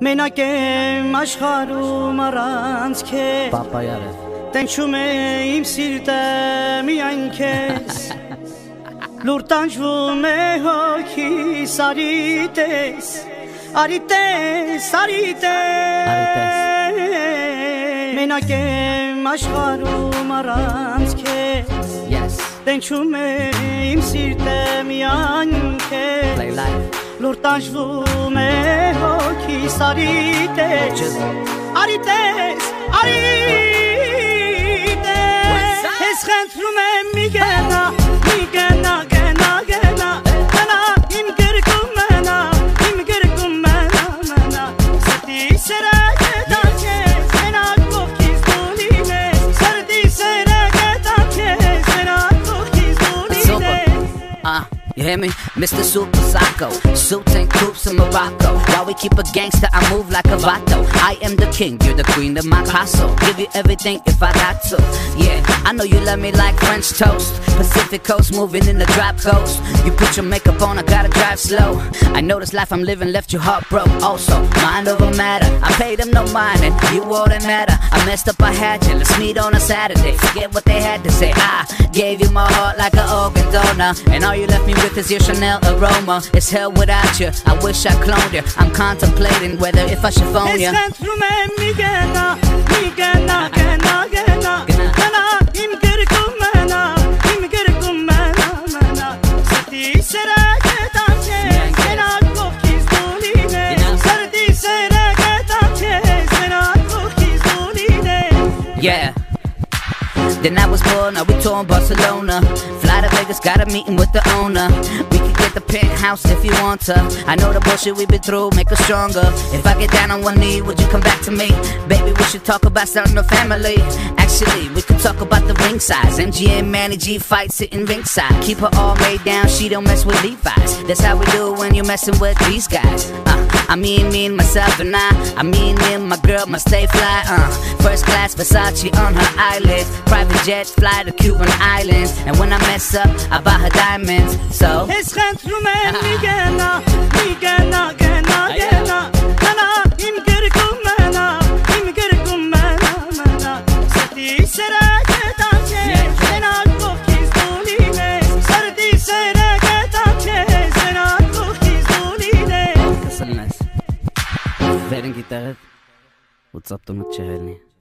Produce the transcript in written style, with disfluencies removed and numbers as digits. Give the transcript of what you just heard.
Մենակ եմ աշխարհում առանց քեզ Պապա յարը Տենչում է իմ սիրտը միայն քեզ Լուր տանջվում է հոգիս արի տես Արի տես, արի տես Մենակ եմ աշխարհում առանց քեզ Տենչում է իմ սիրտը միայն քեզ Լուր տանջվում է հոգիս արի տես Արի տես, արի տես Ես խնդրում եմ մի գնա, մի գնա, գնա, գնա Գնա իմ գրկում մնա, իմ գրկում մնա, մնա Սրտի սերը գետա քեզ, մենակ կողքից դու լինես Սրտի սերը գետա քեզ, մենակ կողքից դու լինես You hear me? Mr. Super Psycho Suits and coops in Morocco While we keep a gangster, I move like a vato I am the king, you're the queen of my castle Give you everything if I got to Yeah, I know you love me like French toast Pacific coast, moving in the drop coast You put your makeup on, I gotta drive slow I know this life I'm living left you heartbroken Also, mind over matter I paid them no mind and you all that matter I messed up, I had you, let's meet on a Saturday Forget what they had to say I gave you my heart like an organ donor And all you left me with is your Chanel aroma It's hell without you, I wish I cloned you I'm contemplating whether if I should phone you Ես խնդրում եմ մի գնա, մի գնա, գնա, գնա Գնա իմ գրկում մնա, իմ գրկում մնա, մնա Սրտի սերը գետա քեզ, մենակ կողքից դու լինես Սրտի սերը գետա քեզ, մենակ կողքից դու լինես Yeah Then I was born, now we touring Barcelona Fly to Vegas, got a meeting with the owner We can get the penthouse if you want to I know the bullshit we've been through, make us stronger If I get down on one knee, would you come back to me? Baby, we should talk about starting a family Actually, we could talk about the ring size MG and Manny G fight sitting ringside Keep her all made down, she don't mess with Levi's That's how we do when you're messing with these guys I mean me and myself and I mean me and my girl must stay fly First class Versace on her eyelids Private jet fly to Cuban islands And when I mess up, I buy her diamonds So Ես խնդրում եմ մի գնա, մի գնա, գնա, գնա Գնա իմ գրկում մնա, իմ գրկում մնա, մնա Սրտի սերը գետա քեզ, մենակ կողքից դու լինես Սրտի սերը գետա քեզ, մենակ կողքից դու լինես Կսլնես Վերն գիտեղդ ու ծապտունդ չհելնի